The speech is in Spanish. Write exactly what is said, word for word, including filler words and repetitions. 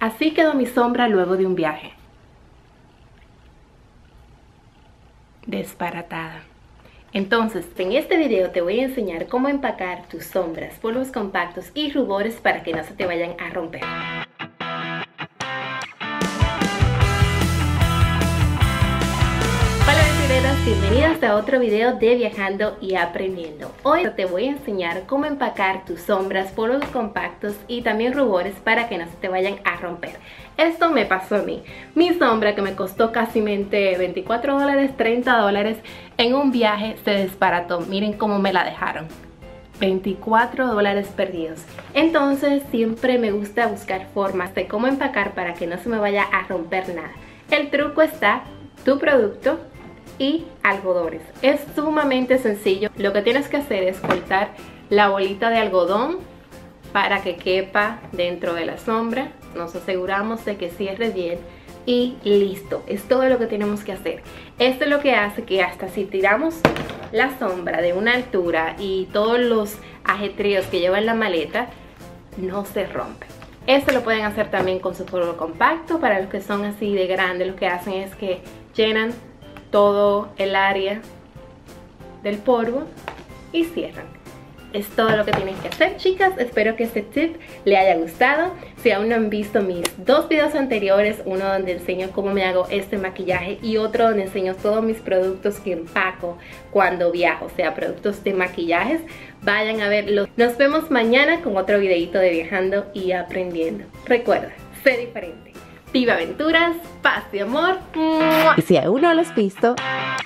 Así quedó mi sombra luego de un viaje. Desbaratada. Entonces, en este video te voy a enseñar cómo empacar tus sombras, polvos compactos y rubores para que no se te vayan a romper. Bienvenidas a otro video de Viajando y Aprendiendo. Hoy te voy a enseñar cómo empacar tus sombras, polvos compactos y también rubores para que no se te vayan a romper. Esto me pasó a mí. Mi sombra, que me costó casi veinticuatro dólares, treinta dólares, en un viaje se desbarató. Miren cómo me la dejaron. veinticuatro dólares perdidos. Entonces siempre me gusta buscar formas de cómo empacar para que no se me vaya a romper nada. El truco está tu producto y algodones. Es sumamente sencillo. Lo que tienes que hacer es cortar la bolita de algodón para que quepa dentro de la sombra. Nos aseguramos de que cierre bien y listo. Es todo lo que tenemos que hacer. Esto es lo que hace que hasta si tiramos la sombra de una altura y todos los ajetreos que lleva en la maleta, no se rompe. Esto lo pueden hacer también con su polvo compacto. Para los que son así de grandes, lo que hacen es que llenan todo el área del polvo y cierran. Es todo lo que tienen que hacer, chicas. Espero que este tip le haya gustado. Si aún no han visto mis dos videos anteriores, uno donde enseño cómo me hago este maquillaje y otro donde enseño todos mis productos que empaco cuando viajo, o sea, productos de maquillajes, vayan a verlos. Nos vemos mañana con otro videito de Viajando y Aprendiendo. Recuerda, sé diferente. Viva aventuras, paz y amor. Y si aún no lo has visto,